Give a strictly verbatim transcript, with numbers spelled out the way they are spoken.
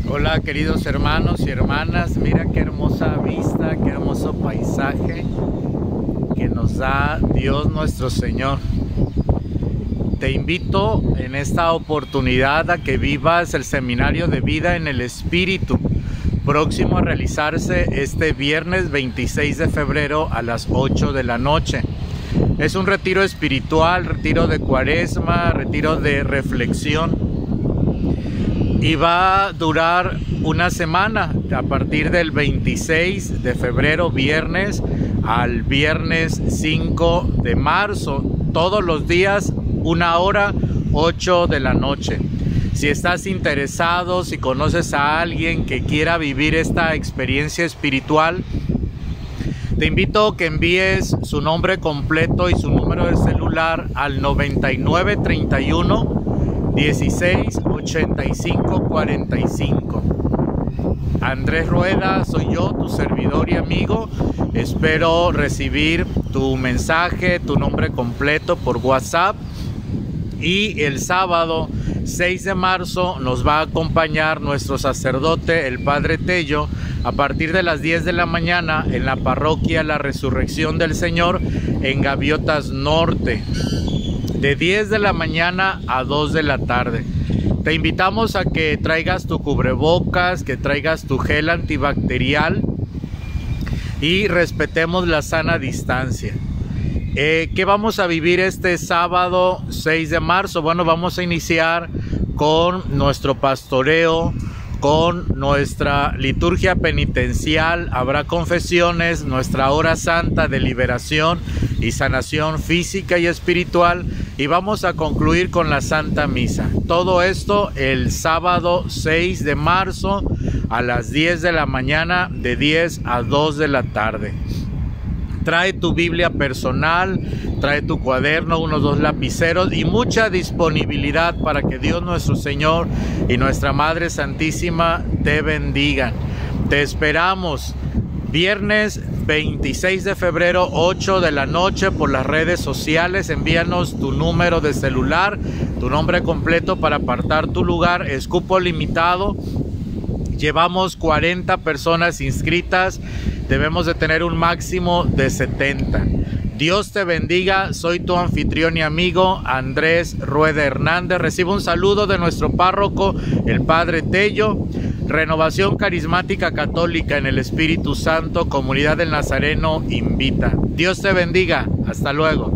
Hola queridos hermanos y hermanas, mira qué hermosa vista, qué hermoso paisaje que nos da Dios nuestro Señor. Te invito en esta oportunidad a que vivas el Seminario de Vida en el Espíritu, próximo a realizarse este viernes veintiséis de febrero a las ocho de la noche. Es un retiro espiritual, retiro de cuaresma, retiro de reflexión. Y va a durar una semana, a partir del veintiséis de febrero, viernes, al viernes cinco de marzo, todos los días, una hora, ocho de la noche. Si estás interesado, si conoces a alguien que quiera vivir esta experiencia espiritual, te invito a que envíes su nombre completo y su número de celular al noventa y nueve treinta y uno dieciséis ochenta y cinco cuarenta y cinco. Andrés Rueda soy yo, tu servidor y amigo. Espero recibir tu mensaje, tu nombre completo por WhatsApp. Y el sábado seis de marzo nos va a acompañar nuestro sacerdote, el Padre Tello, a partir de las diez de la mañana en la parroquia La Resurrección del Señor en Gaviotas Norte, de diez de la mañana a dos de la tarde. Te invitamos a que traigas tu cubrebocas, que traigas tu gel antibacterial y respetemos la sana distancia. Eh, ¿Qué vamos a vivir este sábado seis de marzo? Bueno, vamos a iniciar con nuestro pastoreo, con nuestra liturgia penitencial, habrá confesiones, nuestra hora santa de liberación y sanación física y espiritual, y vamos a concluir con la Santa Misa. Todo esto el sábado seis de marzo a las diez de la mañana, de diez a dos de la tarde. Trae tu Biblia personal, trae tu cuaderno, unos dos lapiceros y mucha disponibilidad para que Dios nuestro Señor y nuestra Madre Santísima te bendigan. Te esperamos viernes veintiséis de febrero, ocho de la noche, por las redes sociales. Envíanos tu número de celular, tu nombre completo para apartar tu lugar. Es cupo limitado. Llevamos cuarenta personas inscritas. Debemos de tener un máximo de setenta. Dios te bendiga. Soy tu anfitrión y amigo Andrés Rueda Hernández. Recibe un saludo de nuestro párroco, el Padre Tello. Renovación Carismática Católica en el Espíritu Santo, Comunidad del Nazareno invita. Dios te bendiga. Hasta luego.